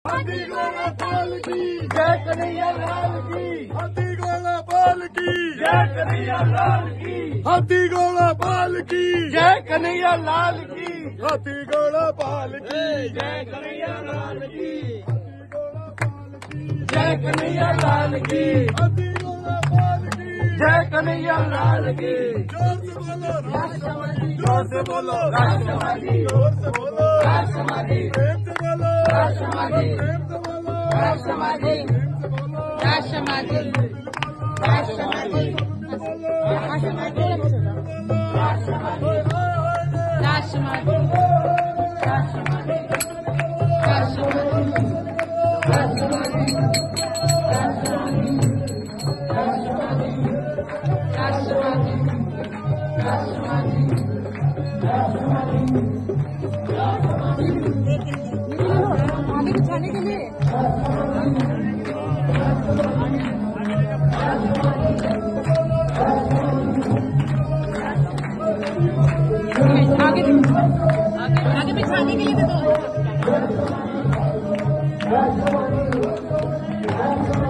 हाथी घोड़ा पाल की जय कन्हैया लाल की। हाथी घोड़ा पाल की जय कन्हैया लाल की। हाथी घोड़ा पाल की जय कन्हैया लाल की। हाथी घोड़ा पाल की जय कन्हैया लाल की। जय कन्हैया लाल की। हाथी घोड़ा पाल की जय कन्हैया लाल की। जोर से बोलो राष्ट्रवादी। जोर से बोलो राष्ट्रवादी। प्रेम से बोलो राष्ट्रवादी। प्रेम से बोलो राष्ट्रवादी। राष्ट्रवादी। राष्ट्रवादी। आगे बिछाने के लिए आगे बिछाने के लिए